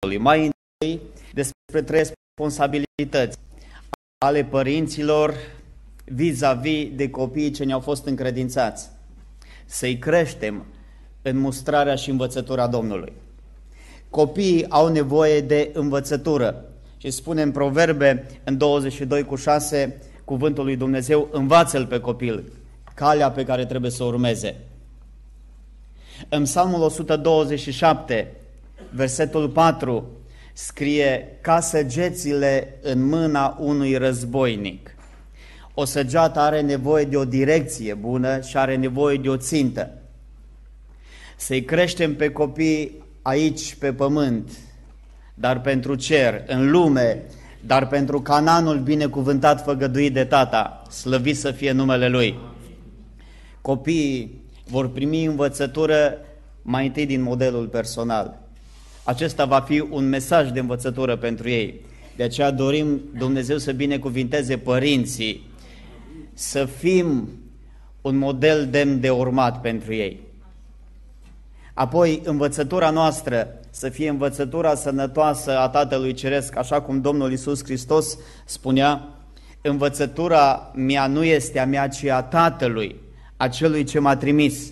Mai întâi despre 3 responsabilități ale părinților vis-a-vis de copiii ce ne-au fost încredințați. Să-i creștem în mustrarea și învățătura Domnului. Copiii au nevoie de învățătură și spune în Proverbe, în 22:6, cuvântul lui Dumnezeu: învață-l pe copil calea pe care trebuie să o urmeze. În Psalmul 127, versetul 4, scrie: ca săgețile în mâna unui războinic. O săgeată are nevoie de o direcție bună și are nevoie de o țintă. Să-i creștem pe copii aici pe pământ, dar pentru cer, în lume, dar pentru Canaanul binecuvântat, făgăduit de Tata, slăvit să fie numele Lui. Copiii vor primi învățătură mai întâi din modelul personal. Acesta va fi un mesaj de învățătură pentru ei. De aceea dorim Dumnezeu să binecuvinteze părinții, să fim un model demn de urmat pentru ei. Apoi, învățătura noastră să fie învățătura sănătoasă a Tatălui Ceresc, așa cum Domnul Iisus Hristos spunea: învățătura mea nu este a mea, ci a Tatălui, a Celui ce m-a trimis.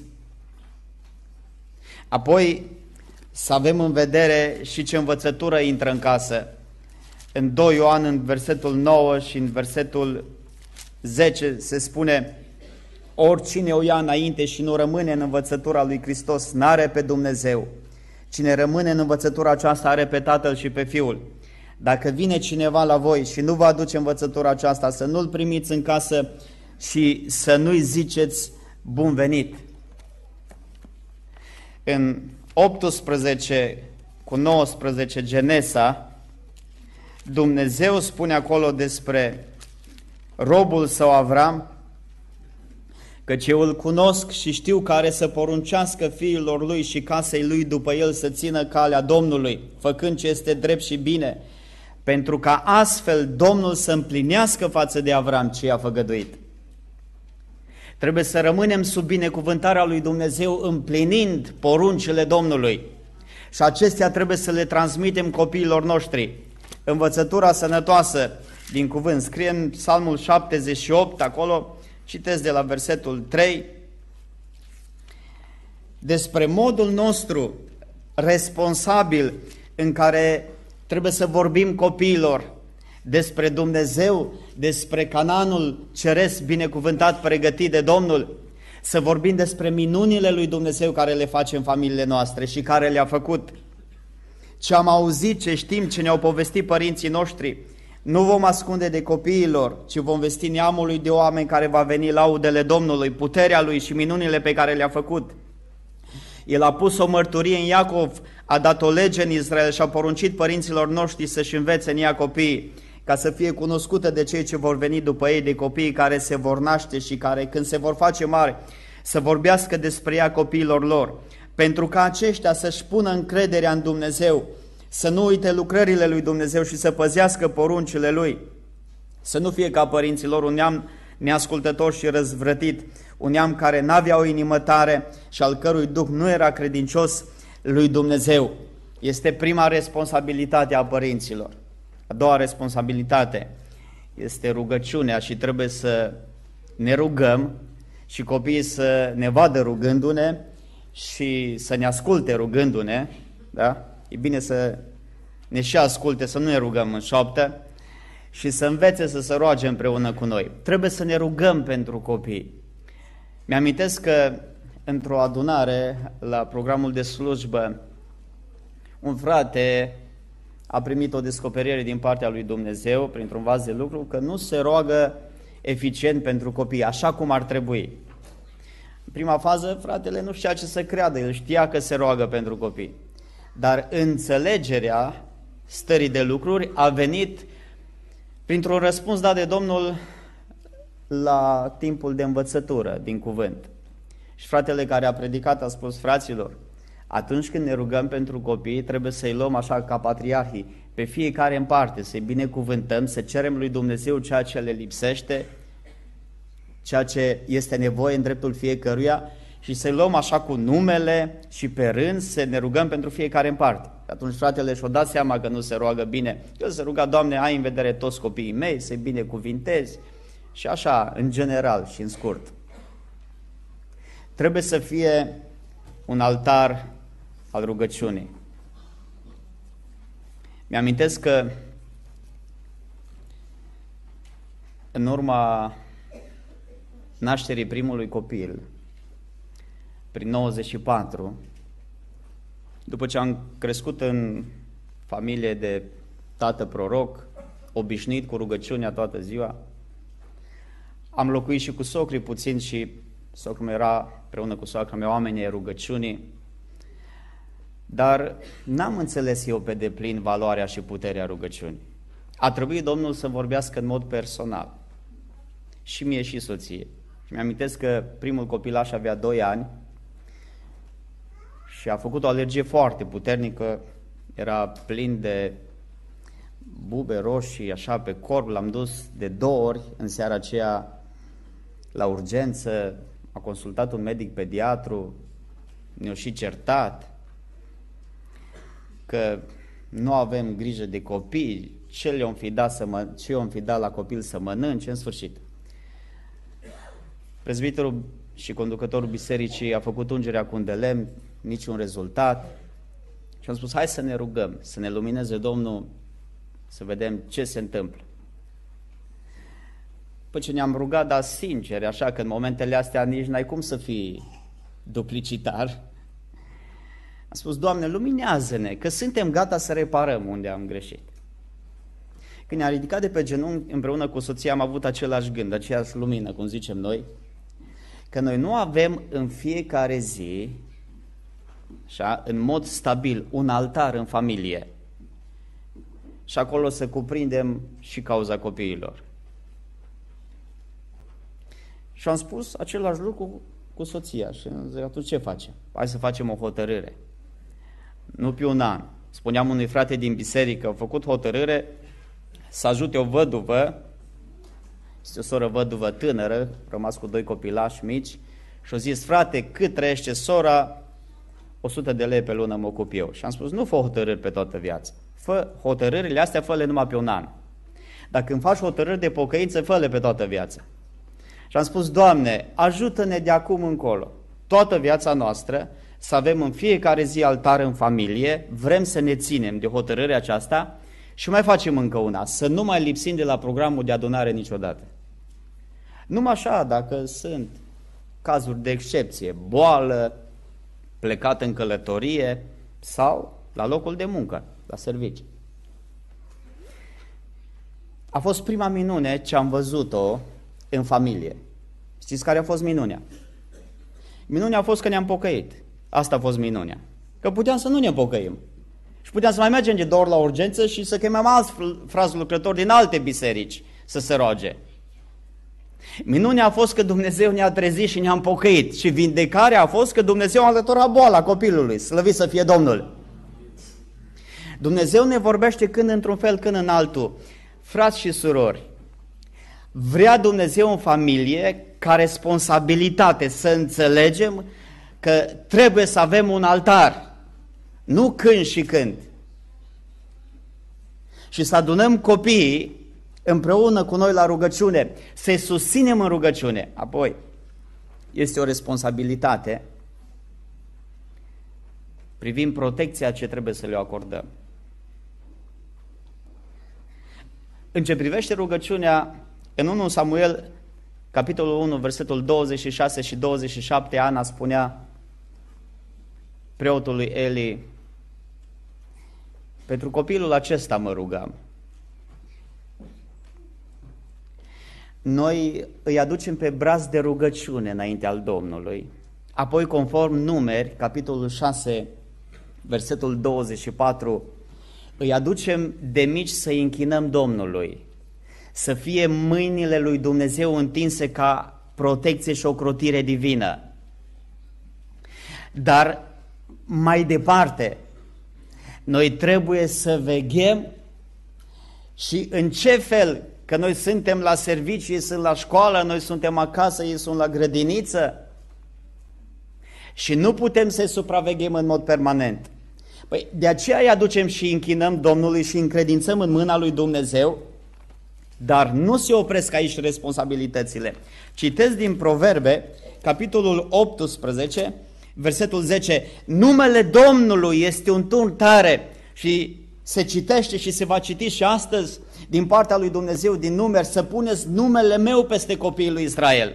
Apoi, să avem în vedere și ce învățătură intră în casă. În 2 Ioan, în versetul 9 și în versetul 10 se spune: oricine o ia înainte și nu rămâne în învățătura lui Hristos, n-are pe Dumnezeu. Cine rămâne în învățătura aceasta are pe Tatăl și pe Fiul. Dacă vine cineva la voi și nu vă aduce învățătura aceasta, să nu-l primiți în casă și să nu-i ziceți bun venit. În 18:19 Genesa, Dumnezeu spune acolo despre robul său Avram: căci eu îl cunosc și știu că are să poruncească fiilor lui și casei lui după el să țină calea Domnului, făcând ce este drept și bine, pentru ca astfel Domnul să împlinească față de Avram ce i-a făgăduit. Trebuie să rămânem sub binecuvântarea lui Dumnezeu, împlinind poruncile Domnului. Și acestea trebuie să le transmitem copiilor noștri. Învățătura sănătoasă din cuvânt scrie în Psalmul 78, acolo citesc de la versetul 3, despre modul nostru responsabil în care trebuie să vorbim copiilor despre Dumnezeu, despre Canaanul ceresc binecuvântat, pregătit de Domnul, să vorbim despre minunile lui Dumnezeu care le face în familiile noastre și care le-a făcut. Ce am auzit, ce știm, ce ne-au povestit părinții noștri, nu vom ascunde de copiilor, ci vom vesti neamului de oameni care va veni laudele Domnului, puterea Lui și minunile pe care le-a făcut. El a pus o mărturie în Iacov, a dat o lege în Israel și a poruncit părinților noștri să-și învețe în ea copiii, ca să fie cunoscută de cei ce vor veni după ei, de copiii care se vor naște și care, când se vor face mari, să vorbească despre ea copiilor lor, pentru ca aceștia să-și pună încrederea în Dumnezeu, să nu uite lucrările lui Dumnezeu și să păzească poruncile Lui, să nu fie ca părinților un neam neascultător și răzvrătit, un neam care n-avea o inimă tare și al cărui duh nu era credincios lui Dumnezeu. Este prima responsabilitate a părinților. A doua responsabilitate este rugăciunea și trebuie să ne rugăm și copiii să ne vadă rugându-ne și să ne asculte rugându-ne, da? E bine să ne și asculte, să nu ne rugăm în șoaptă și să învețe să se roage împreună cu noi. Trebuie să ne rugăm pentru copii. Mi-amintesc că într-o adunare la programul de slujbă, un frate a primit o descoperire din partea lui Dumnezeu printr-un vas de lucru că nu se roagă eficient pentru copii, așa cum ar trebui. În prima fază, fratele nu știa ce să creadă, el știa că se roagă pentru copii. Dar înțelegerea stării de lucruri a venit printr-un răspuns dat de Domnul la timpul de învățătură din cuvânt. Și fratele care a predicat a spus: fraților, atunci când ne rugăm pentru copii, trebuie să-i luăm așa ca patriarhii, pe fiecare în parte, să-i binecuvântăm, să cerem lui Dumnezeu ceea ce le lipsește, ceea ce este nevoie în dreptul fiecăruia și să-i luăm așa cu numele și pe rând să ne rugăm pentru fiecare în parte. Atunci fratele și-o dat seama că nu se roagă bine. El se ruga: Doamne, ai în vedere toți copiii mei, să-i binecuvintezi. Și așa, în general și în scurt. Trebuie să fie un altar al rugăciunii. Mi-amintesc că în urma nașterii primului copil, prin 94, după ce am crescut în familie de tată proroc, obișnuit cu rugăciunea toată ziua, am locuit și cu socrii puțin și socrul meu era, împreună cu soacra mea, oamenii rugăciunii, dar n-am înțeles eu pe deplin valoarea și puterea rugăciunii. A trebuit Domnul să vorbească în mod personal, și mie și soție. Și mi-amintesc că primul copilaș avea 2 ani și a făcut o alergie foarte puternică, era plin de bube roșii, așa pe corp. L-am dus de 2 ori în seara aceea la urgență, a consultat un medic pediatru, ne-a și certat că nu avem grijă de copii, ce i-om fi dat la copil să mănânce, în sfârșit. Prezbiterul și conducătorul bisericii a făcut ungerea cu un de lemn, niciun rezultat. Și am spus: hai să ne rugăm, să ne lumineze Domnul, să vedem ce se întâmplă. După ce ne-am rugat, dar sincer, așa că în momentele astea nici n-ai cum să fii duplicitar, am spus: Doamne, luminează-ne, că suntem gata să reparăm unde am greșit. Când ne-am ridicat de pe genunchi, împreună cu soția, am avut același gând, aceeași lumină, cum zicem noi, că noi nu avem în fiecare zi, așa, în mod stabil, un altar în familie și acolo să cuprindem și cauza copiilor. Și am spus același lucru cu soția și am zis: atunci ce facem? Hai să facem o hotărâre. Nu pe un an. Spuneam unui frate din biserică, au făcut hotărâre să ajute o văduvă, este o soră văduvă tânără, rămas cu 2 copilași mici, și au zis: frate, cât trăiește sora, 100 de lei pe lună mă ocup eu. Și am spus: nu fă hotărâri pe toată viața. Fă hotărârile astea, fă-le numai pe un an. Dacă îmi faci hotărâri de pocăință, fă-le pe toată viața. Și am spus: Doamne, ajută-ne de acum încolo, toată viața noastră, să avem în fiecare zi altar în familie, vrem să ne ținem de hotărârea aceasta și mai facem încă una, să nu mai lipsim de la programul de adunare niciodată. Numai așa, dacă sunt cazuri de excepție, boală, plecat în călătorie sau la locul de muncă, la serviciu. A fost prima minune ce am văzut-o în familie. Știți care a fost minunea? Minunea a fost că ne-am pocăit. Asta a fost minunea. Că puteam să nu ne pocăim. Și puteam să mai mergem de 2 ori la urgență și să chemăm alți frați lucrători din alte biserici să se roage. Minunea a fost că Dumnezeu ne-a trezit și ne-am pocăit. Și vindecarea a fost că Dumnezeu a înlăturat boala copilului. Slăvit să fie Domnul! Dumnezeu ne vorbește când într-un fel, când în altul. Frați și surori, vrea Dumnezeu în familie ca responsabilitate să înțelegem că trebuie să avem un altar, nu când și când. Și să adunăm copiii împreună cu noi la rugăciune, să-i susținem în rugăciune. Apoi, este o responsabilitate privind protecția ce trebuie să le acordăm. În ce privește rugăciunea, în 1 Samuel, capitolul 1, versetul 26 și 27, Ana spunea preotului Eli: pentru copilul acesta mă rugam. Noi îi aducem pe braț de rugăciune înainte al Domnului, apoi conform Numeri, capitolul 6, versetul 24, îi aducem de mici să-i închinăm Domnului, să fie mâinile lui Dumnezeu întinse ca protecție și ocrotire divină. Dar mai departe, noi trebuie să veghem și în ce fel, că noi suntem la serviciu, ei sunt la școală, noi suntem acasă, ei sunt la grădiniță, și nu putem să-i supraveghem în mod permanent. Păi, de aceea îi aducem și închinăm Domnului și încredințăm în mâna lui Dumnezeu, dar nu se opresc aici responsabilitățile. Citesc din Proverbe, capitolul 18, versetul 10, numele Domnului este un turn tare, și se citește și se va citi și astăzi din partea lui Dumnezeu din Numeri, să puneți numele meu peste copiii lui Israel.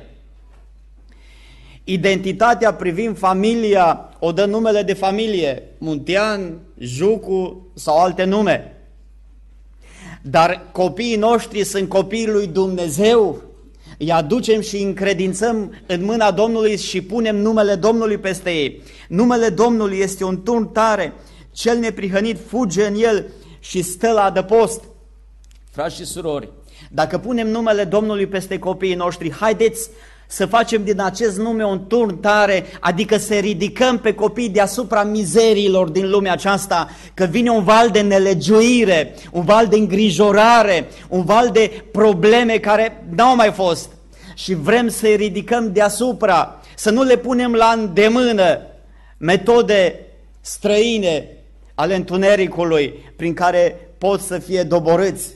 Identitatea privind familia o dă numele de familie, Muntean, Jucu sau alte nume. Dar copiii noștri sunt copiii lui Dumnezeu, îi aducem și încredințăm în mâna Domnului și punem numele Domnului peste ei. Numele Domnului este un turn tare, cel neprihănit fuge în el și stă la adăpost. Frați și surori, dacă punem numele Domnului peste copiii noștri, haideți să facem din acest nume un turn tare, adică să ridicăm pe copii deasupra mizeriilor din lumea aceasta, că vine un val de nelegiuire, un val de îngrijorare, un val de probleme care n-au mai fost și vrem să-i ridicăm deasupra, să nu le punem la îndemână metode străine ale întunericului prin care pot să fie doborâți.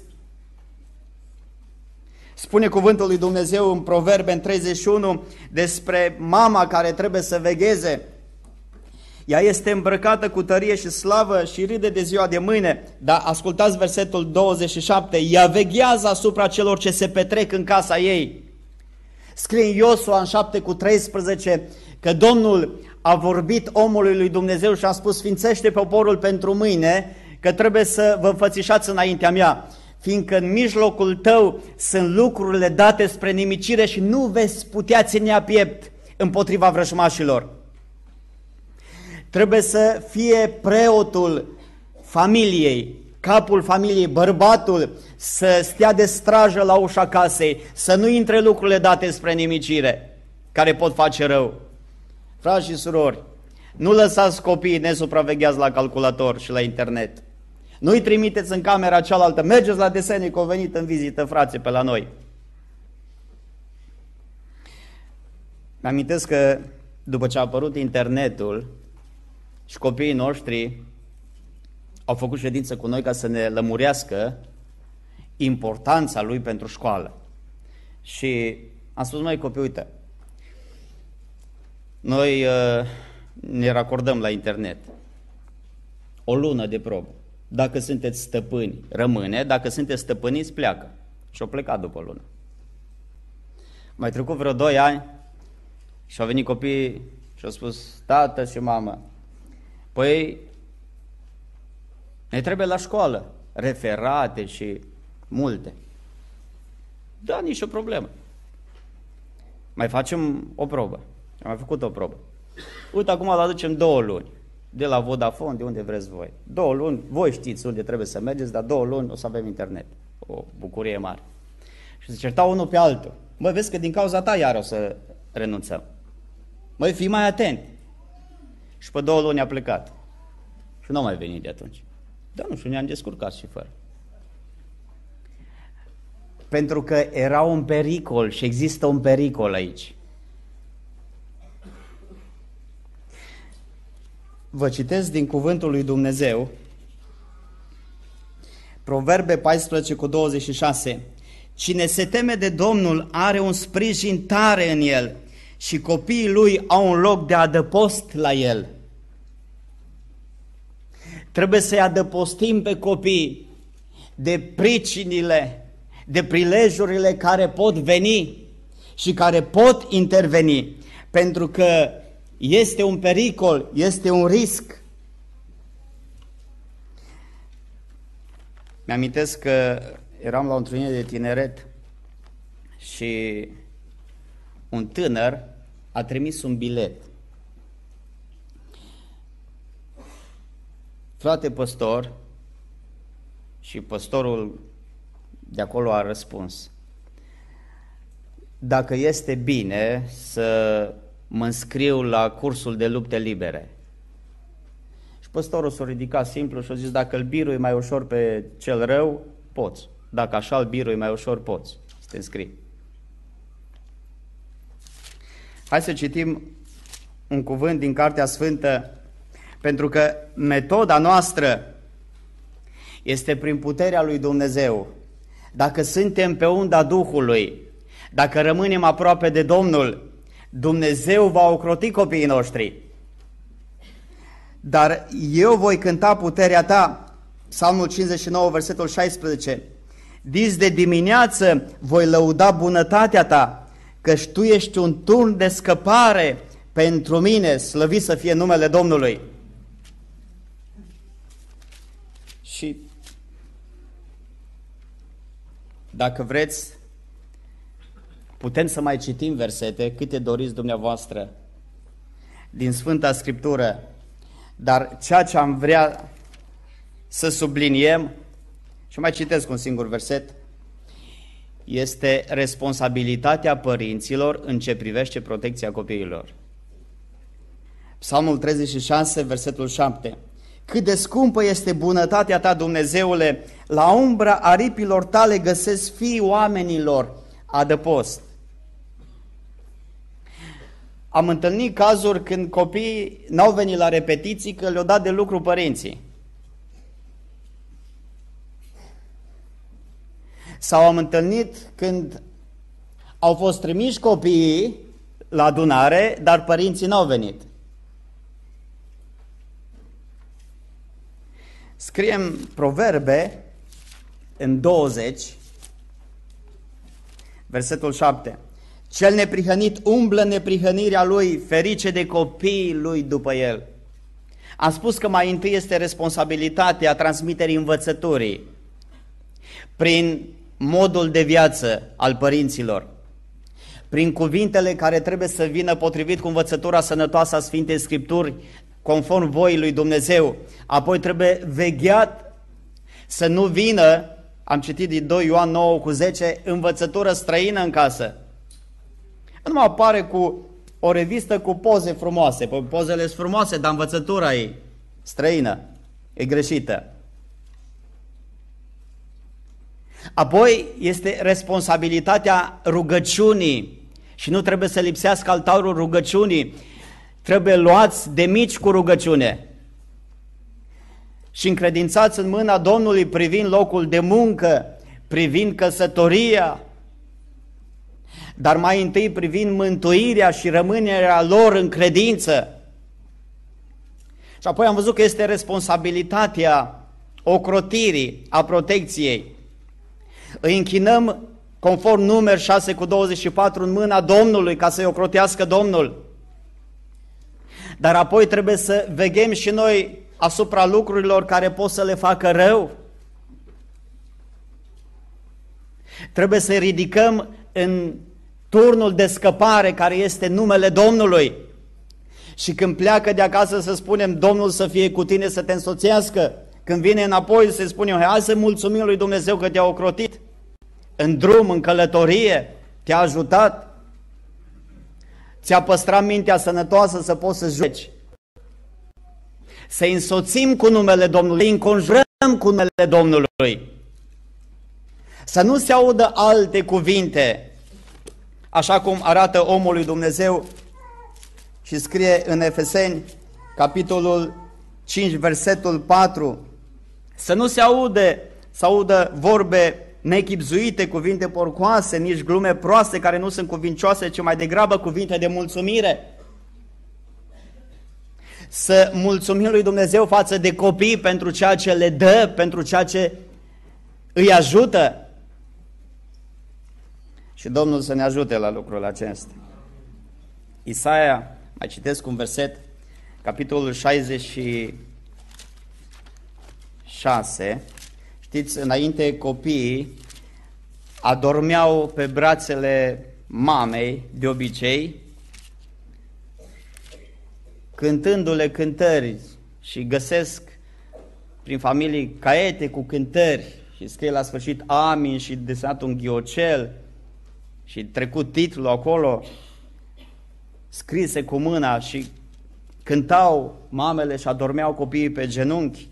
Spune cuvântul lui Dumnezeu în Proverbe, în 31, despre mama care trebuie să vegheze. Ea este îmbrăcată cu tărie și slavă și râde de ziua de mâine. Dar ascultați versetul 27, ea veghează asupra celor ce se petrec în casa ei. Scrie în Iosua în 7:13 că Domnul a vorbit omului lui Dumnezeu și a spus: sfințește poporul pentru mâine, că trebuie să vă înfățișați înaintea mea, fiindcă în mijlocul tău sunt lucrurile date spre nimicire și nu veți putea ținea piept împotriva vrăjmașilor. Trebuie să fie preotul familiei, capul familiei, bărbatul, să stea de strajă la ușa casei, să nu intre lucrurile date spre nimicire, care pot face rău. Frați și surori, nu lăsați copiii nesupravegheați la calculator și la internet. Nu-i trimiteți în camera cealaltă, mergeți la desene, că au venit în vizită frații pe la noi. Mi-amintesc că după ce a apărut internetul și copiii noștri au făcut ședință cu noi ca să ne lămurească importanța lui pentru școală. Și am spus: măi copii, uite, noi ne racordăm la internet o lună de probă. Dacă sunteți stăpâni, rămâne, dacă sunteți stăpâniți, pleacă. Și-au plecat după o lună. Mai trecut vreo 2 ani și au venit copiii și au spus: tată și mamă, păi ne trebuie la școală referate și multe. Da, nici o problemă. Mai facem o probă. Am mai făcut o probă. Uite, acum îl aducem 2 luni. De la Vodafone, de unde vreți voi. 2 luni, voi știți unde trebuie să mergeți, dar 2 luni o să avem internet. O bucurie mare. Și se certau unul pe altul. Măi, vezi că din cauza ta iar o să renunțăm. Măi, fii mai atent. Și pe 2 luni a plecat. Și nu a mai venit de atunci. Dar nu știu, ne-am descurcat și fără. Pentru că era un pericol și există un pericol aici. Vă citesc din cuvântul lui Dumnezeu, Proverbe 14:26. Cine se teme de Domnul are un sprijin tare în el și copiii lui au un loc de adăpost la el. Trebuie să-i adăpostim pe copii de pricinile, de prilejurile care pot veni și care pot interveni, pentru că este un pericol, este un risc. Mi-amintesc că eram la o întrunire de tineret și un tânăr a trimis un bilet. Frate păstor, și păstorul de acolo a răspuns: dacă este bine să mă înscriu la cursul de lupte libere. Și păstorul s-a ridicat simplu și a zis: dacă îl birui mai ușor pe cel rău, poți. Dacă așa îl birui mai ușor, poți să te înscrii. Hai să citim un cuvânt din Cartea Sfântă, pentru că metoda noastră este prin puterea lui Dumnezeu. Dacă suntem pe unda Duhului, dacă rămânem aproape de Domnul, Dumnezeu va ocroti copiii noștri. Dar eu voi cânta puterea ta, Psalmul 59, versetul 16, dis de dimineață voi lăuda bunătatea ta, căci tu ești un turn de scăpare pentru mine, slăvit să fie numele Domnului. Și dacă vreți, putem să mai citim versete, câte doriți dumneavoastră, din Sfânta Scriptură, dar ceea ce am vrea să subliniem, și mai citesc un singur verset, este responsabilitatea părinților în ce privește protecția copiilor. Psalmul 36, versetul 7. Cât de scumpă este bunătatea ta, Dumnezeule, la umbra aripilor tale găsesc fiii oamenilor adăpost. Am întâlnit cazuri când copiii n-au venit la repetiții că le-au dat de lucru părinții. Sau am întâlnit când au fost trimiși copiii la adunare, dar părinții n-au venit. Scriem Proverbe în 20, versetul 7. Cel neprihănit umblă neprihănirea lui, ferice de copiii lui după el. Am spus că mai întâi este responsabilitatea transmiterii învățăturii prin modul de viață al părinților, prin cuvintele care trebuie să vină potrivit cu învățătura sănătoasă a Sfintei Scripturi, conform voii lui Dumnezeu. Apoi trebuie vegheat să nu vină, am citit din 2 Ioan 9:10, învățătură străină în casă. Nu mă apare cu o revistă cu poze frumoase, pozele sunt frumoase, dar învățătura e străină, e greșită. Apoi este responsabilitatea rugăciunii și nu trebuie să lipsească altarul rugăciunii, trebuie luați de mici cu rugăciune și încredințați în mâna Domnului privind locul de muncă, privind căsătoria, dar mai întâi privind mântuirea și rămânerea lor în credință. Și apoi am văzut că este responsabilitatea ocrotirii, a protecției. Îi închinăm conform Numeri 6:24 în mâna Domnului ca să-i ocrotească Domnul. Dar apoi trebuie să veghem și noi asupra lucrurilor care pot să le facă rău. Trebuie să ridicăm în turnul de scăpare care este numele Domnului. Și când pleacă de acasă să spunem Domnul să fie cu tine, să te însoțească. Când vine înapoi să spunem hai să mulțumim lui Dumnezeu că te-a ocrotit. În drum, în călătorie, te-a ajutat. Ți-a păstrat mintea sănătoasă să poți să joci. Să însoțim cu numele Domnului, să înconjurăm cu numele Domnului. Să nu se audă alte cuvinte, așa cum arată omul lui Dumnezeu și scrie în Efeseni, capitolul 5, versetul 4, să nu se audă vorbe nechibzuite, cuvinte porcoase, nici glume proaste care nu sunt cuvincioase, ci mai degrabă cuvinte de mulțumire. Să mulțumim lui Dumnezeu față de copii pentru ceea ce le dă, pentru ceea ce îi ajută. Și Domnul să ne ajute la lucrul acesta. Isaia, mai citesc un verset, capitolul 66, știți, înainte copiii adormeau pe brațele mamei, de obicei, cântându-le cântări și găsesc prin familii caiete cu cântări și scrie la sfârșit amin și desenat un ghiocel și trecut titlul acolo, scrise cu mâna și cântau mamele și adormeau copiii pe genunchi.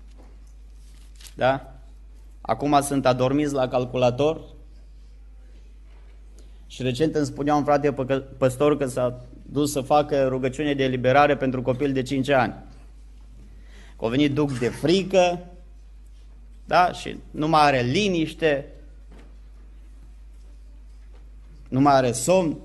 Da? Acum sunt adormiți la calculator și recent îmi spunea un frate păstor că s-a dus să facă rugăciune de eliberare pentru copil de 5 ani. Că a venit duc de frică, da? Și nu mai are liniște, nu mai are somn.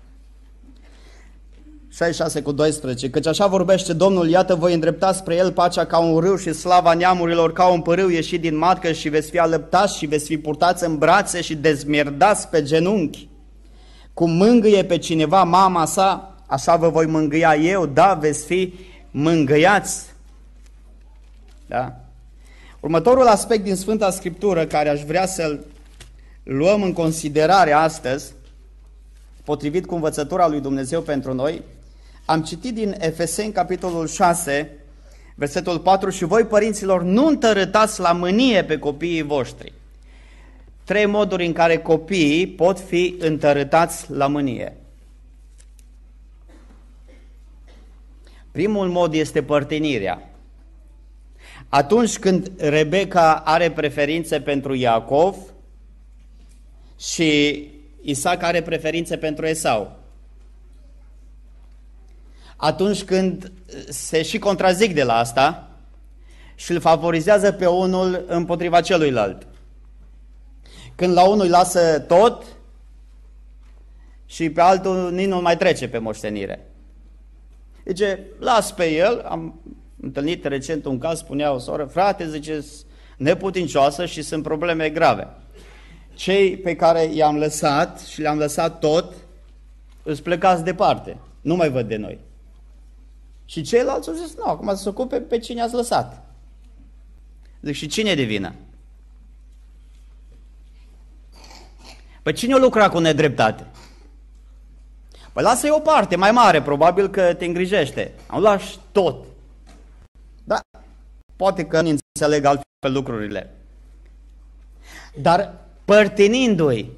66:12, căci așa vorbește Domnul, iată voi îndrepta spre el pacea ca un râu și slava neamurilor ca un pârâu ieșit din matcă și veți fi alăptați și veți fi purtați în brațe și dezmierdați pe genunchi. Cum mângâie pe cineva mama sa, așa vă voi mângâia eu, da, veți fi mângâiați. Da? Următorul aspect din Sfânta Scriptură care aș vrea să-l luăm în considerare astăzi, potrivit cu învățătura lui Dumnezeu pentru noi, am citit din Efeseni, capitolul 6, versetul 4, și voi, părinților, nu întărâtați la mânie pe copiii voștri. 3 moduri în care copiii pot fi întărâtați la mânie. Primul mod este părtinirea. Atunci când Rebecca are preferințe pentru Iacov și Isaac are preferințe pentru Esau. Atunci când se și contrazic de la asta și îl favorizează pe unul împotriva celuilalt. Când la unul îi lasă tot și pe altul nici nu mai trece pe moștenire. Zice, las pe el, am întâlnit recent un caz, spunea o soră, frate, zice, neputincioasă și sunt probleme grave. Cei pe care i-am lăsat și le-am lăsat tot, îți plecați departe, nu mai văd de noi. Și ceilalți au zis, nu, acum să se ocupe pe cine ați lăsat. Zic, și cine e de vină? Păi cine o lucra cu nedreptate? Păi lasă-i o parte mai mare, probabil că te îngrijește. Am lași tot. Da, poate că nu înțeleg altfel lucrurile. Dar părtinindu-i,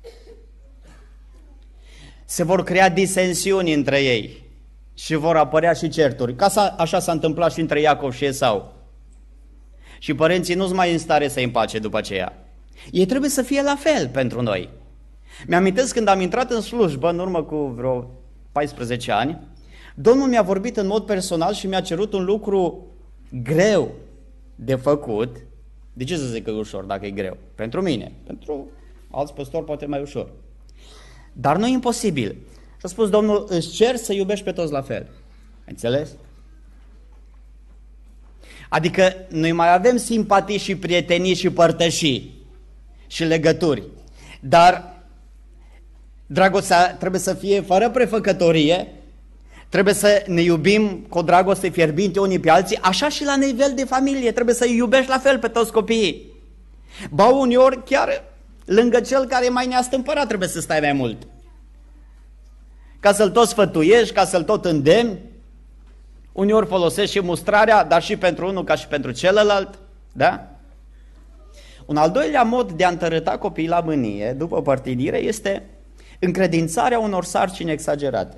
se vor crea disensiuni între ei și vor apărea și certuri. Așa s-a întâmplat și între Iacov și Esau. Și părinții nu-s mai în stare să-i împace după aceea. Ei trebuie să fie la fel pentru noi. Mi-amintesc când am intrat în slujbă, în urmă cu vreo 14 ani, Domnul mi-a vorbit în mod personal și mi-a cerut un lucru greu de făcut. De ce să zic că e ușor dacă e greu? Pentru mine. Pentru alți păstori poate mai ușor. Dar nu e imposibil. Și a spus Domnul, îți cer să iubești pe toți la fel. Înțeles? Adică noi mai avem simpatii și prietenii și părtășii și legături. Dar dragostea trebuie să fie fără prefăcătorie, trebuie să ne iubim cu o dragoste fierbinte unii pe alții, așa și la nivel de familie, trebuie să iubești la fel pe toți copiii. Ba uneori chiar lângă cel care e mai neastâmpărat trebuie să stai mai mult. Ca să-l tot sfătuiești, ca să-l tot îndemni, uneori folosești și mustrarea, dar și pentru unul ca și pentru celălalt, da? Un al doilea mod de a întărâta copiii la mânie, după părtinire, este încredințarea unor sarcini exagerate.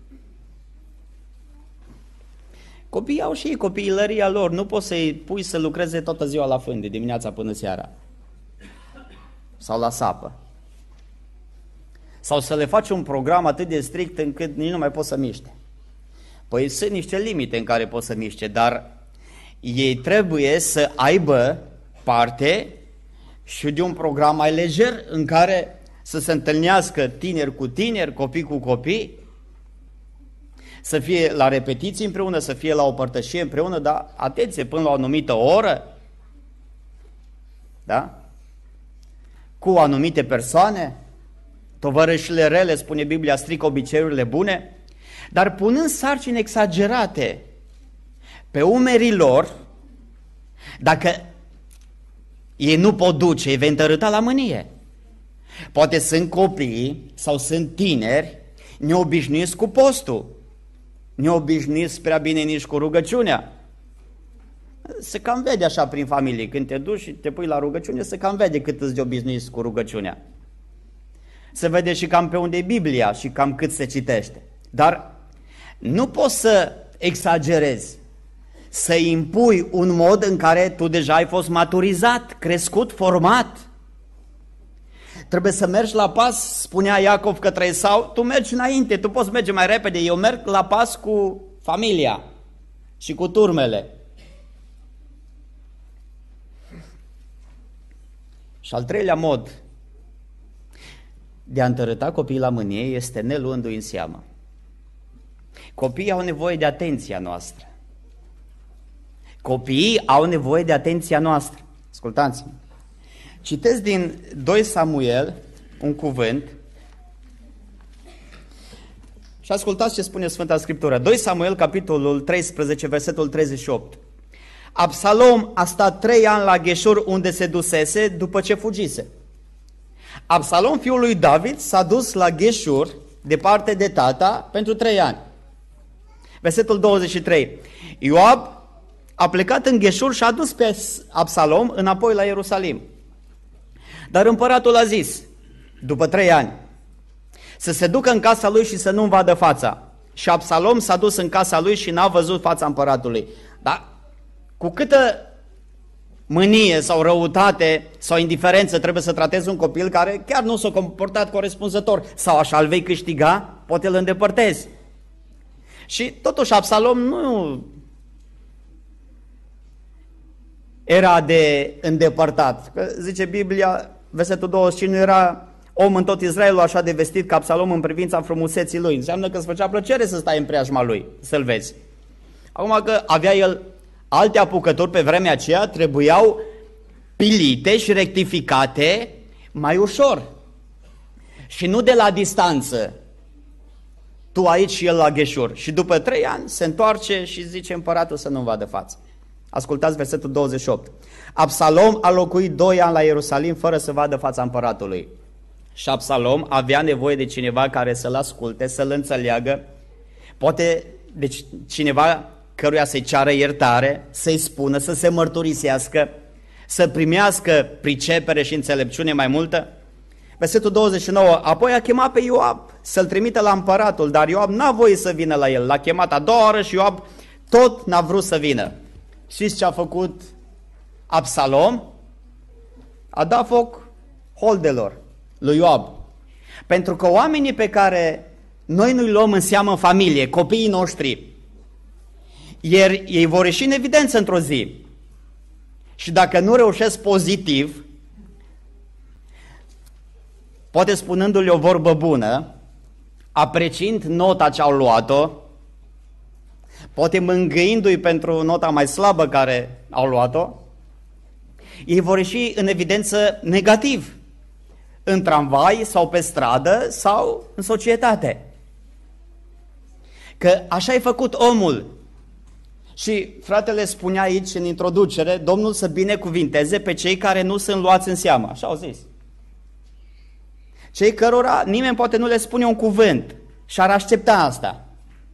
Copiii au și ei copiilăria lor, nu poți să-i pui să lucreze toată ziua la fân, de dimineața până seara. Sau la sapă. Sau să le faci un program atât de strict încât nici nu mai poți să miște. Păi sunt niște limite în care poți să miște, dar ei trebuie să aibă parte și de un program mai lejer în care să se întâlnească tineri cu tineri, copii cu copii, să fie la repetiții împreună, să fie la o părtășie împreună, dar atenție, până la o anumită oră, da? Cu anumite persoane, tovărășile rele, spune Biblia, strică obiceiurile bune, dar punând sarcini exagerate pe umerii lor, dacă ei nu pot duce, ei vei întărâta la mânie. Poate sunt copii sau sunt tineri neobișnuiți cu postul, neobișnuiți prea bine nici cu rugăciunea. Se cam vede așa prin familie, când te duci și te pui la rugăciune, se cam vede cât îți de obișnuiți cu rugăciunea. Se vede și cam pe unde e Biblia și cam cât se citește. Dar nu poți să exagerezi, să impui un mod în care tu deja ai fost maturizat, crescut, format. Trebuie să mergi la pas, spunea Iacov către Esau, tu mergi înainte, tu poți merge mai repede, eu merg la pas cu familia și cu turmele. Și al treilea mod de a întărâta copiii la mânie este neluându-i în seamă. Copiii au nevoie de atenția noastră. Copiii au nevoie de atenția noastră. Ascultați-mă. Citesc din 2 Samuel un cuvânt și ascultați ce spune Sfânta Scriptură. 2 Samuel, capitolul 13, versetul 38. Absalom a stat 3 ani la Gheșur unde se dusese după ce fugise. Absalom, fiul lui David, s-a dus la Gheșur, departe de tata, pentru 3 ani. Versetul 23. Ioab a plecat în Gheșur și a dus pe Absalom înapoi la Ierusalim. Dar împăratul a zis, după 3 ani, să se ducă în casa lui și să nu-mi vadă fața. Și Absalom s-a dus în casa lui și n-a văzut fața împăratului. Dar cu câtă mânie sau răutate sau indiferență trebuie să tratezi un copil care chiar nu s-a comportat corespunzător sau așa îl vei câștiga, poate îl îndepărtezi. Și totuși Absalom nu era de îndepărtat. Că zice Biblia, versetul 25, nu era om în tot Israelul așa de vestit ca Absalom în privința frumuseții lui. Înseamnă că îți făcea plăcere să stai în preajma lui, să-l vezi. Acum că avea el alte apucături pe vremea aceea, trebuiau pilite și rectificate mai ușor. Și nu de la distanță. Tu aici și el la Gheșur. Și după 3 ani se întoarce și zice împăratul să nu-mi vadă față. Ascultați versetul 28. Absalom a locuit 2 ani la Ierusalim fără să vadă fața împăratului. Și Absalom avea nevoie de cineva care să-l asculte, să-l înțeleagă, poate de cineva căruia să-i ceară iertare, să-i spună, să se mărturisească, să primească pricepere și înțelepciune mai multă. Versetul 29, apoi a chemat pe Ioab să-l trimită la împăratul, dar Ioab n-a voie să vină la el. L-a chemat a doua oră și Ioab tot n-a vrut să vină. Știți ce a făcut Absalom? A dat foc holdelor lui Ioab. Pentru că oamenii pe care noi nu-i luăm în seamă în familie, copiii noștri, ei vor ieși în evidență într-o zi. Și dacă nu reușesc pozitiv, poate spunându-le o vorbă bună, apreciind nota ce au luat-o, poate mângâindu-i pentru nota mai slabă care au luat-o, ei vor ieși în evidență negativ, în tramvai sau pe stradă sau în societate. Că așa e făcut omul. Și fratele spunea aici în introducere, Domnul să binecuvinteze pe cei care nu sunt luați în seamă, așa au zis. Cei cărora nimeni poate nu le spune un cuvânt și ar aștepta asta.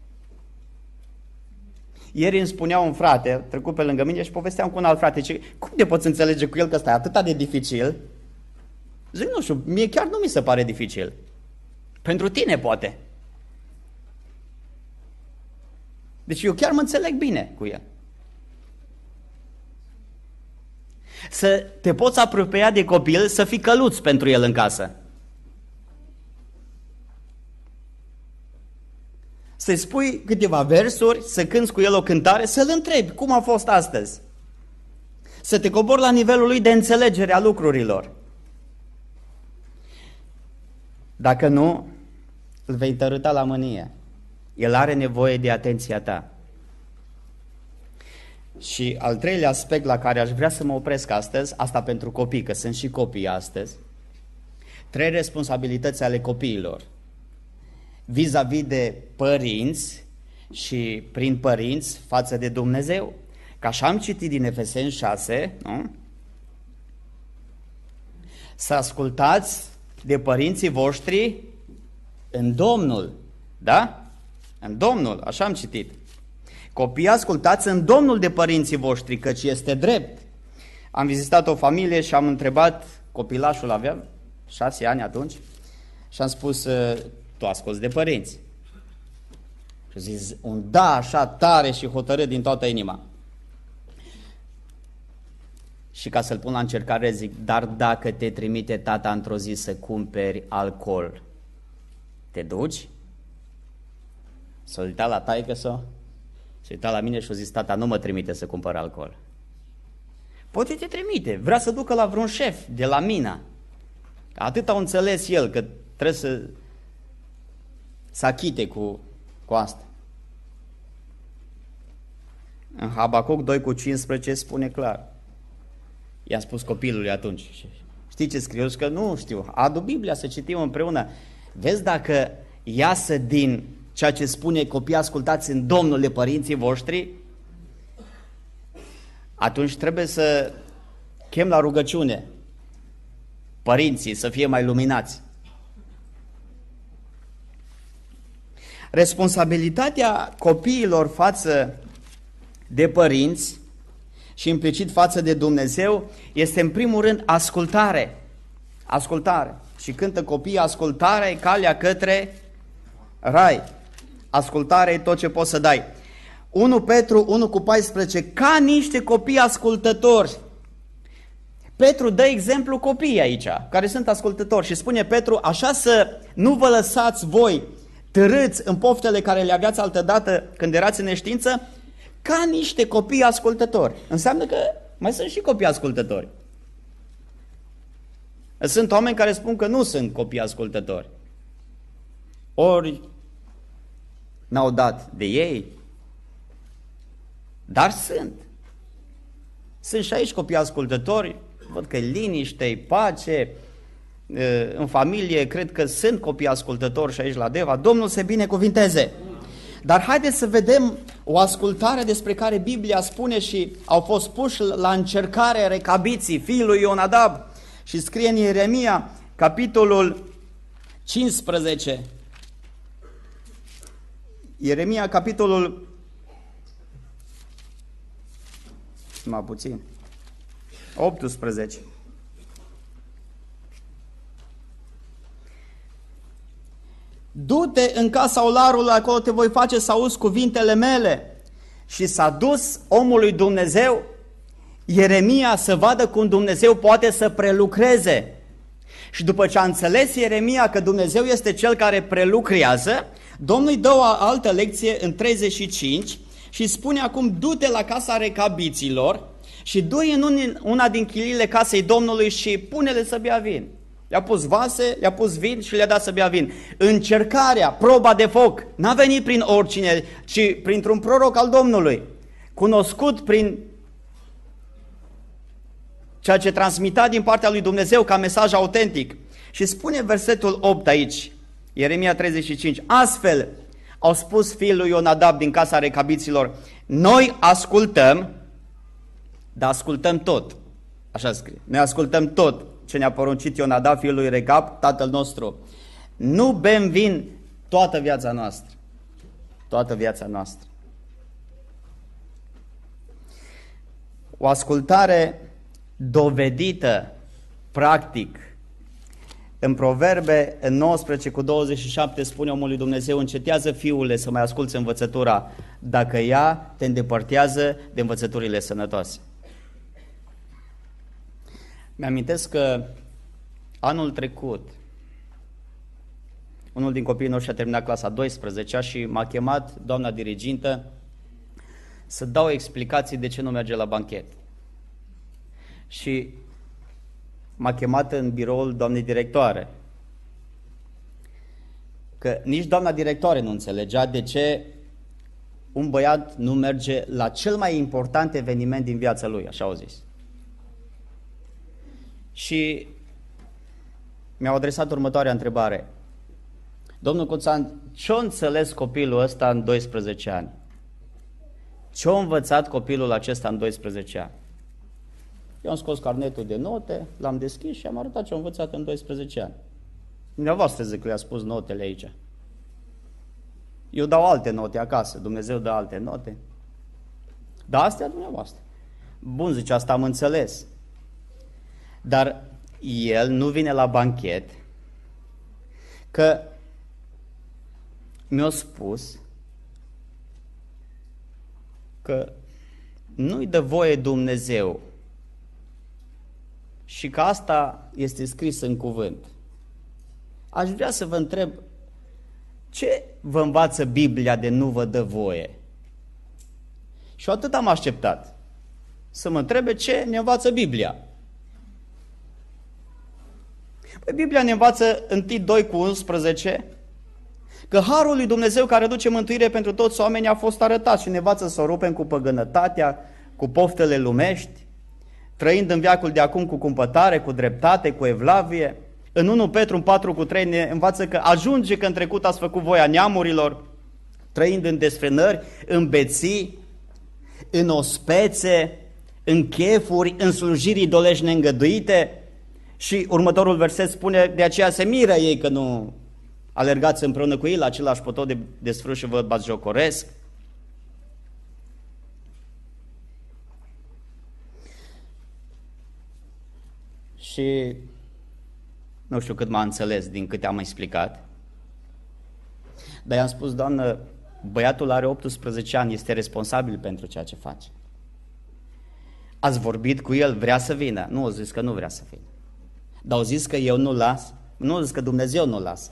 Ieri îmi spunea un frate, trecut pe lângă mine și povesteam cu un alt frate, zice, cum te poți înțelege cu el că ăsta e atât de dificil? Zic, nu știu, mie chiar nu mi se pare dificil. Pentru tine poate. Deci eu chiar mă înțeleg bine cu el. Să te poți apropia de copil, să fii căluț pentru el în casă. Să-i spui câteva versuri, să cânți cu el o cântare, să-l întrebi cum a fost astăzi. Să te cobori la nivelul lui de înțelegere a lucrurilor. Dacă nu, îl vei tărâta la mânie. El are nevoie de atenția ta. Și al treilea aspect la care aș vrea să mă opresc astăzi, asta pentru copii, că sunt și copii astăzi, 3 responsabilități ale copiilor. Vis-a-vis de părinți și prin părinți față de Dumnezeu. Că așa am citit din Efeseni 6, nu? Să ascultați de părinții voștri în Domnul, da? În Domnul, așa am citit. Copii, ascultați în Domnul de părinții voștri, căci este drept. Am vizitat o familie și am întrebat, copilașul avea 6 ani atunci, și am spus, tu asculți de părinți? Și a zis, un da așa tare și hotărât din toată inima. Și Și ca să-l pun la încercare zic, dar dacă te trimite tata într-o zi să cumperi alcool, te duci? S-a uitat la taică-s-o, s-a uitat la mine și a zis, tata, nu mă trimite să cumpăr alcool. Poate te trimite, vrea să ducă la vreun șef de la mina. Atât au înțeles el că trebuie să achite cu asta. În Habacuc 2:15 spune clar. I-a spus copilului atunci. Știi ce scriu? Că nu știu. Adu Biblia să citim împreună. Vezi dacă iasă din ceea ce spune copii ascultați în Domnul de părinții voștri, atunci trebuie să chem la rugăciune părinții să fie mai luminați. Responsabilitatea copiilor față de părinți și implicit față de Dumnezeu este în primul rând ascultare. Ascultare. Și cântă copiii, ascultarea e calea către rai. Ascultarea e tot ce poți să dai. 1 Petru 1:14, ca niște copii ascultători. Petru dă exemplu copiii aici, care sunt ascultători și spune Petru, așa să nu vă lăsați voi târâți în poftele care le aveați altădată când erați în neștiință, ca niște copii ascultători. Înseamnă că mai sunt și copii ascultători. Sunt oameni care spun că nu sunt copii ascultători. Ori n-au dat de ei, dar sunt. Sunt și aici copii ascultători, văd că e liniște, e pace, în familie cred că sunt copii ascultători și aici la Deva, Domnul să binecuvinteze. Dar haideți să vedem o ascultare despre care Biblia spune și au fost puși la încercare Recabiții, fiul lui Ionadab, și scrie în Ieremia, capitolul 15, Ieremia, capitolul 18. Du-te în casa olarului, acolo te voi face să auzi cuvintele mele. Și s-a dus omul lui Dumnezeu, Ieremia, să vadă cum Dumnezeu poate să prelucreze. Și după ce a înțeles Ieremia că Dumnezeu este Cel care prelucrează, Domnul îi dă o altă lecție în 35 și spune acum, du-te la casa recabiților și du-i în una din chiliile casei Domnului și pune-le să bea vin. Le-a pus vase, le-a pus vin și le-a dat să bea vin. Încercarea, proba de foc, n-a venit prin oricine, ci printr-un proroc al Domnului, cunoscut prin ceea ce transmita din partea lui Dumnezeu ca mesaj autentic. Și spune versetul 8 aici, Ieremia 35, astfel au spus fiul lui Ionadab din casa recabiților, noi ascultăm, dar ascultăm tot. Așa scrie, noi ascultăm tot ce ne-a poruncit Ionadab, fiul lui Recab, tatăl nostru. Nu bem vin toată viața noastră. Toată viața noastră. O ascultare dovedită, practic. În Proverbe, în 19:27, spune omul lui Dumnezeu, încetează, fiule, să mai asculți învățătura, dacă ea te îndepărtează de învățăturile sănătoase. Mi-amintesc că anul trecut, unul din copiii noștri a terminat clasa 12-a și m-a chemat doamna dirigintă să dau explicații de ce nu merge la banchet. Și m-a chemat în biroul doamnei directoare, că nici doamna directoare nu înțelegea de ce un băiat nu merge la cel mai important eveniment din viața lui, așa au zis. Și mi-au adresat următoarea întrebare. Domnul Cuțan, ce-a înțeles copilul ăsta în 12 ani? Ce-a învățat copilul acesta în 12 ani? Eu am scos carnetul de note, l-am deschis și am arătat ce-a învățat în 12 ani. Dumneavoastră zic că le-a spus notele aici. Eu dau alte note acasă, Dumnezeu dă alte note. Dar astea dumneavoastră. Bun, zice, asta am înțeles. Dar el nu vine la banchet că mi-a spus că nu-i dă voie Dumnezeu și că asta este scris în cuvânt. Aș vrea să vă întreb, ce vă învață Biblia de nu vă dă voie? Și atât am așteptat. Să mă întrebe ce ne învață Biblia. Păi Biblia ne învață în Tit 2:11 că harul lui Dumnezeu care duce mântuire pentru toți oamenii a fost arătat și ne învață să o rupem cu păgânătatea, cu poftele lumești, trăind în veacul de acum cu cumpătare, cu dreptate, cu evlavie. În 1 Petru 4:3 ne învață că ajunge că în trecut ați făcut voia neamurilor, trăind în desfrânări, în beții, în ospețe, în chefuri, în slujiri idolești neîngăduite. Și următorul verset spune, de aceea se miră ei că nu alergați împreună cu ei la același potop de desfrâu și vă batjocoresc. Și nu știu cât m-a înțeles din câte am explicat, dar i-am spus, Doamnă, băiatul are 18 ani, este responsabil pentru ceea ce face. Ați vorbit cu el, vrea să vină? Nu, au zis că nu vrea să vină. Dar au zis că eu nu las? Nu, au zis că Dumnezeu nu lasă.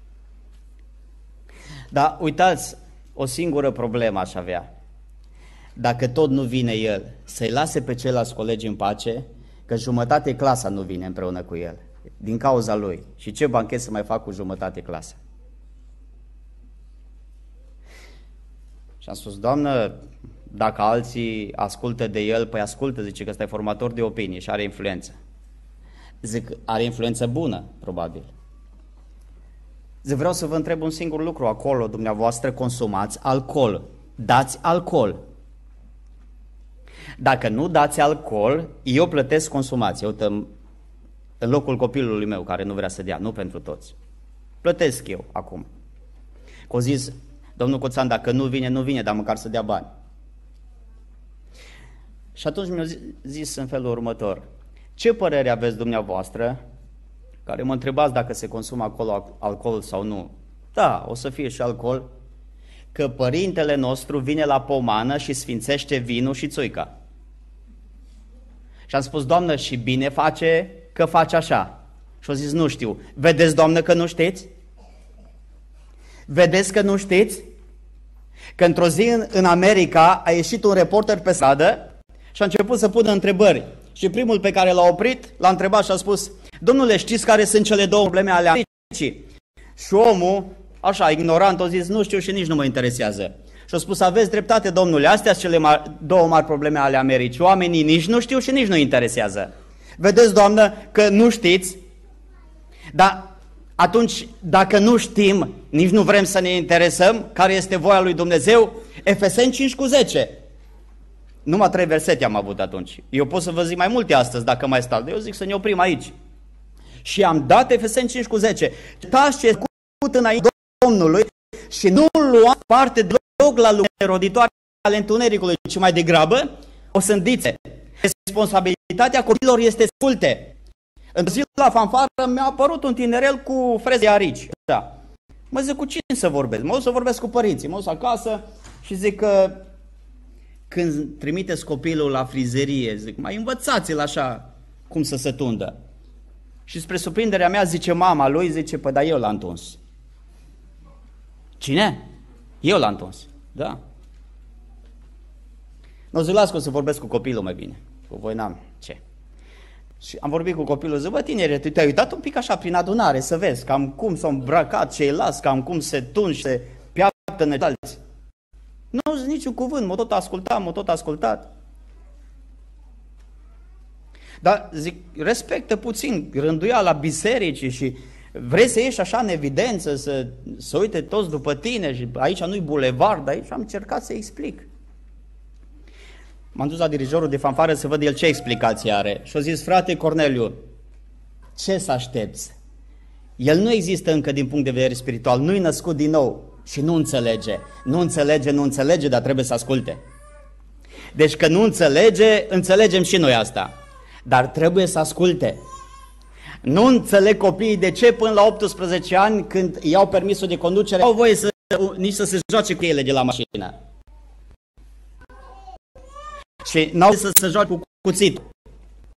Dar uitați, o singură problemă aș avea. Dacă tot nu vine el, să-i lase pe ceilalți colegi în pace, că jumătate clasa nu vine împreună cu el, din cauza lui. Și ce banchet să mai fac cu jumătate clasa? Și am spus, Doamnă, dacă alții ascultă de el, păi ascultă, zice că ăsta e formator de opinie și are influență. Zic, are influență bună, probabil. Zic, vreau să vă întreb un singur lucru acolo, dumneavoastră consumați alcool, dați alcool. Dacă nu dați alcool, eu plătesc consumație, uite, în locul copilului meu care nu vrea să dea, nu pentru toți. Plătesc eu acum. Că o zis, domnul Coțan, dacă nu vine, nu vine, dar măcar să dea bani. Și atunci mi-a zis în felul următor, ce părere aveți dumneavoastră, care mă întrebați dacă se consumă acolo alcool sau nu? Da, o să fie și alcool, că părintele nostru vine la pomană și sfințește vinul și țuica. Și am spus, Doamnă, și bine face că face așa. Și au zis, nu știu. Vedeți, Doamnă, că nu știți? Vedeți că nu știți? Că într-o zi în America a ieșit un reporter pe stradă și a început să pună întrebări. Și primul pe care l-a oprit, l-a întrebat și a spus, domnule, știți care sunt cele două probleme ale Americii? Și omul, așa, ignorant, a zis, nu știu și nici nu mă interesează. Și a spus, aveți dreptate, domnule, astea sunt cele două mari probleme ale Americii. Oamenii nici nu știu și nici nu interesează. Vedeți, Doamnă, că nu știți, dar atunci, dacă nu știm, nici nu vrem să ne interesăm care este voia lui Dumnezeu, Efeseni 5:10. Numai 3 versete am avut atunci. Eu pot să vă zic mai multe astăzi dacă mai stau, dar eu zic să ne oprim aici. Și am dat Efeseni 5:10. Tați ce făcut înainte Domnului și nu luați parte deloc la lucruri roditoare ale întunericului, ci mai degrabă o sândițe. Responsabilitatea copiilor este asculte. Într-o zi la fanfară mi-a apărut un tinerel cu freze arici. Da. Mă zic, cu cine să vorbesc? Mă duc să vorbesc cu părinții. Mă duc acasă și zic că când trimiteți copilul la frizerie, zic, mai învățați-l așa cum să se tundă. Și spre surprinderea mea zice mama lui, zice, păi, dar eu l-am tuns. Cine? Eu l-am tuns. Da. Nu zic, las că o să vorbesc cu copilul mai bine. Cu voi n-am ce. Și am vorbit cu copilul, zic, bă, tinere, tu te-ai uitat un pic așa prin adunare să vezi cam cum s-au îmbrăcat ceilalți, cam cum se tund și se piaptă netalți. Nu zic niciun cuvânt, m-a tot ascultat. Dar zic, respectă puțin rânduiala bisericii și vrei să ieși așa în evidență, să uite toți după tine și aici nu-i bulevard, aici am încercat să explic. M-am dus la dirijorul de fanfară să văd el ce explicație are și a zis, frate Corneliu, ce să aștepți? El nu există încă din punct de vedere spiritual, nu-i născut din nou și nu înțelege. Nu înțelege, dar trebuie să asculte. Deci că nu înțelege, înțelegem și noi asta, dar trebuie să asculte. Nu înțeleg copiii de ce până la 18 ani, când iau permisul de conducere, au voie nici să se joace cu ele de la mașină. Și n-au să se joace cu cuțitul.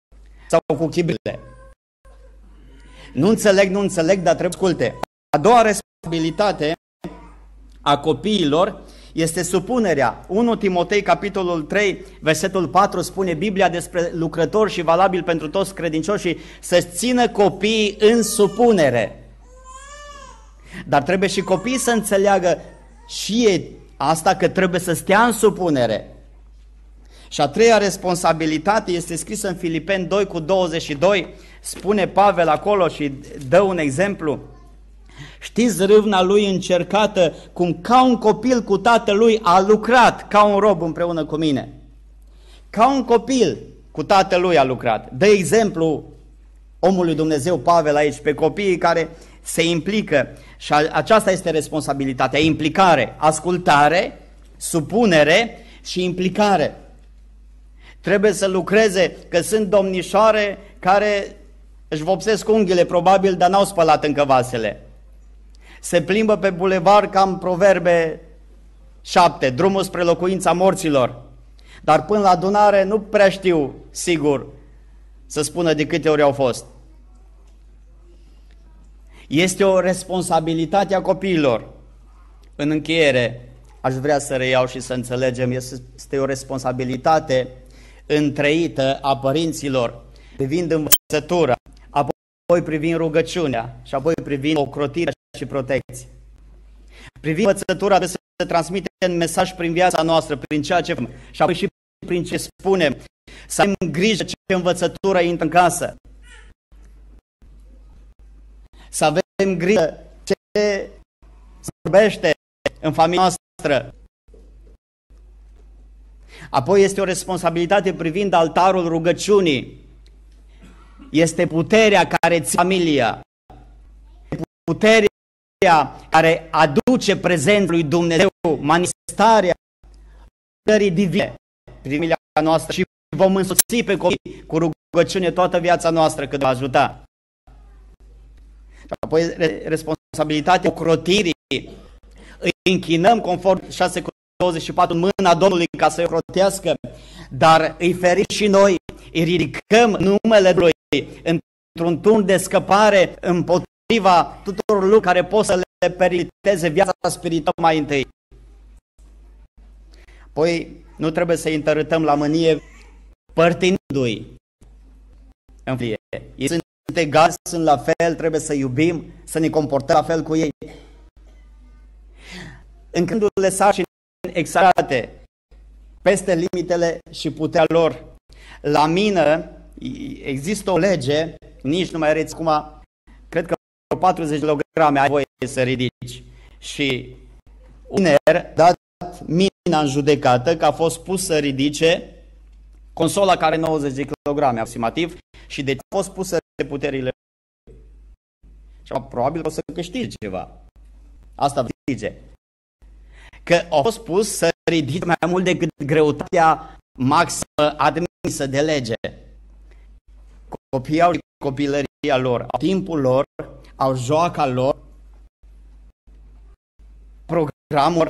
sau cu chibrile. Nu înțeleg, dar trebuie asculte. A doua responsabilitate a copiilor este supunerea. 1 Timotei, capitolul 3, versetul 4, spune Biblia despre lucrători și valabil pentru toți credincioșii să-și țină copiii în supunere. Dar trebuie și copiii să înțeleagă și ei asta, că trebuie să stea în supunere. Și a treia responsabilitate este scrisă în Filipeni 2:22, spune Pavel acolo și dă un exemplu. Știți râvna lui încercată, cum ca un copil cu tatălui a lucrat ca un rob împreună cu mine. Ca un copil cu tatălui a lucrat. Dă exemplu omul lui Dumnezeu Pavel aici pe copiii care se implică și aceasta este responsabilitatea, implicare, ascultare, supunere și implicare. Trebuie să lucreze, că sunt domnișoare care își vopsesc unghiile probabil, dar n-au spălat încă vasele. Se plimbă pe bulevard ca în Proverbe 7, drumul spre locuința morților. Dar până la adunare nu prea știu sigur să spună de câte ori au fost. Este o responsabilitate a copiilor. În încheiere, aș vrea să reiau și să înțelegem, este o responsabilitate întreită a părinților, privind învățătura, apoi privind rugăciunea și apoi privind ocrotirea și protecție. Privind învățătura, trebuie să transmitem mesaj prin viața noastră, prin ceea ce facem și apoi și prin ce spunem. Să avem grijă ce învățătură intră în casă. Să avem grijă ce se vorbește în familia noastră. Apoi este o responsabilitate privind altarul rugăciunii. Este puterea care ține familia. Puterea care aduce prezența lui Dumnezeu, manifestarea puterii divine prin familia noastră și vom însoți pe copii cu rugăciune toată viața noastră cât va ajuta. Apoi responsabilitatea ocrotirii. Îi închinăm conform 6:24 în mâna Domnului ca să-i ocrotească, dar îi ferim și noi, îi ridicăm numele Lui într-un turn de scăpare împotriva tuturor lucruri care pot să le pericliteze viața spirituală mai întâi. Apoi nu trebuie să-i întărâtăm la mânie părtinindu-i în fie. Ei sunt egali, sunt la fel, trebuie să iubim, să ne comportăm la fel cu ei. Încându-le sarcini exagerate peste limitele și puterea lor. La mină există o lege, nici nu mai arăți acum, cred că 40 kg ai voie să ridici. Și un iner dat mina în judecată că a fost pus să ridice consola care are 90 de kg aproximativ și de ce a fost pusă de puterile lui. Și probabil o să câștige ceva. Asta zice. Că a fost pus să ridice mai mult decât greutatea maximă admisă de lege. Copiii au copilăria lor, au timpul lor, au joaca lor, programul,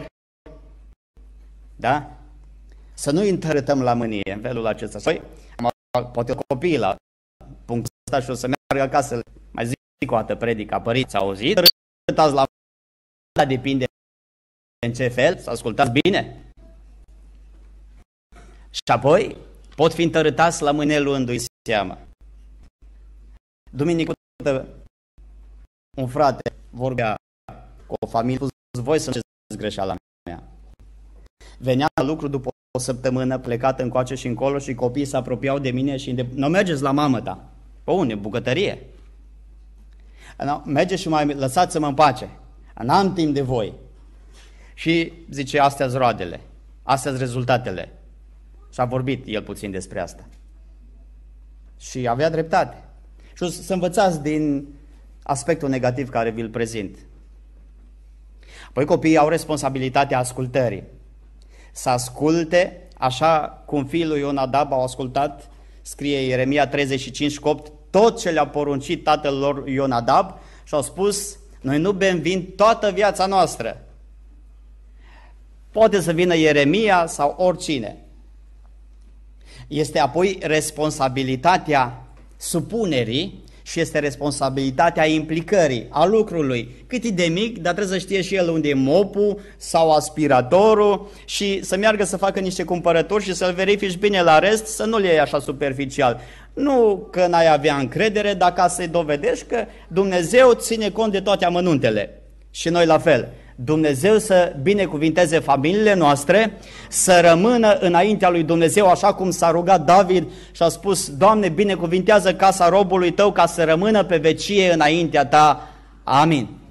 da? Să nu întărâtăm la mânie în felul acesta. Păi, poate copiii la punctul ăsta și o să meargă acasă, mai zic o dată predica, părinți, auzit? Întărâtați la mânie, dar depinde în ce fel, să ascultați bine. Și apoi pot fi întărâtați la mâine luându-i seama. Duminică un frate vorbea cu o familie, voi să nu faceți greșeala mea. Venea la lucru după o săptămână, plecat încoace și încolo și copiii se apropiau de mine și nu mergeți la mamă ta. Pe unde? Bucătărie. Mergeți și mai lăsați-mă în pace. N-am timp de voi. Și zice, astea-s roadele, astea-s rezultatele. Și a vorbit el puțin despre asta. Și avea dreptate. Și să învățați din aspectul negativ care vi-l prezint. Apoi copiii au responsabilitatea ascultării. Să asculte, așa cum fiul lui Ionadab au ascultat, scrie Ieremia 35:8, tot ce le-a poruncit tatăl lor Ionadab și au spus, noi nu bem vin toată viața noastră. Poate să vină Ieremia sau oricine. Este apoi responsabilitatea supunerii și este responsabilitatea implicării, a lucrului. Cât e de mic, dar trebuie să știe și el unde e mopul sau aspiratorul și să meargă să facă niște cumpărături și să-l verifici bine la rest, să nu le iei așa superficial. Nu că n-ai avea încredere, dar ca să-i dovedești că Dumnezeu ține cont de toate amănuntele. Și noi la fel. Dumnezeu să binecuvinteze familiile noastre, să rămână înaintea lui Dumnezeu așa cum s-a rugat David și a spus: Doamne, binecuvintează casa robului tău ca să rămână pe vecie înaintea ta. Amin.